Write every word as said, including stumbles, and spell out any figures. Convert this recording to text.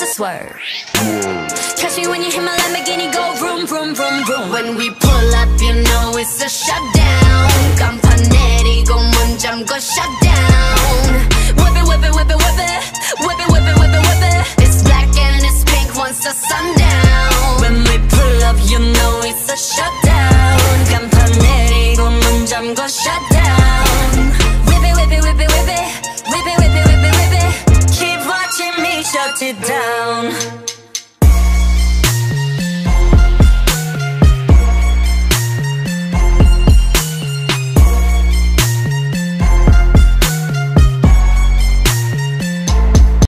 swerve. Catch me when you hit my Lamborghini, go vroom, vroom, vroom, vroom. When we pull up, you know it's a shutdown. 간판 내리고 문 잠궈 shutdown. Whip it, whip it, whip it, whip it. Whip it, whip it, whip it, whip it. It's black and it's pink once the sun down. When we pull up, you know it's a shutdown. 간판 내리고 문 잠궈 shutdown.